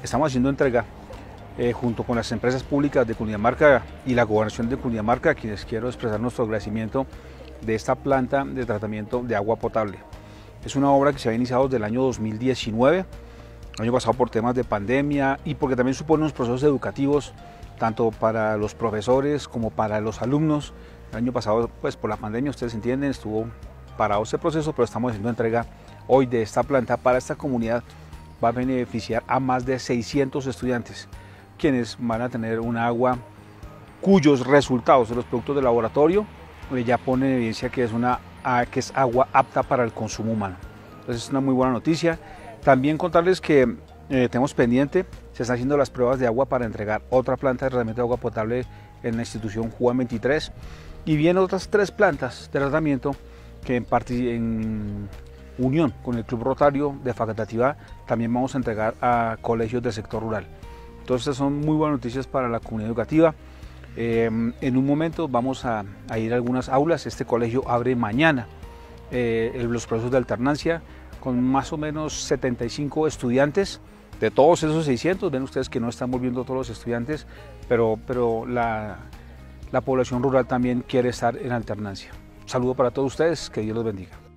estamos haciendo entrega junto con las empresas públicas de Cundinamarca y la Gobernación de Cundinamarca, a quienes quiero expresar nuestro agradecimiento de esta planta de tratamiento de agua potable. Es una obra que se había iniciado desde el año 2019, el año pasado por temas de pandemia y porque también supone unos procesos educativos tanto para los profesores como para los alumnos. El año pasado, pues por la pandemia, ustedes entienden, estuvo parado este proceso, pero estamos haciendo entrega hoy de esta planta para esta comunidad. Va a beneficiar a más de 600 estudiantes, quienes van a tener un agua cuyos resultados de los productos de laboratorio ya ponen en evidencia que es agua apta para el consumo humano. Entonces es una muy buena noticia. También contarles que tenemos pendiente, se están haciendo las pruebas de agua para entregar otra planta de tratamiento de agua potable en la institución Juan 23 y vienen otras 3 plantas de tratamiento que en unión con el Club Rotario de Facatativá también vamos a entregar a colegios del sector rural. Entonces estas son muy buenas noticias para la comunidad educativa. En un momento vamos a ir a algunas aulas. Este colegio abre mañana los procesos de alternancia con más o menos 75 estudiantes. De todos esos 600, ven ustedes que no están volviendo todos los estudiantes, pero la población rural también quiere estar en alternancia. Un saludo para todos ustedes, que Dios los bendiga.